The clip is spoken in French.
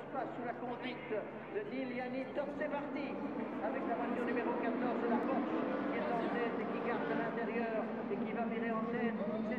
surface sous la conduite de Liliani. Top, c'est parti avec la voiture numéro 14 de la Porsche qui est en tête et qui garde à l'intérieur et qui va virer en tête.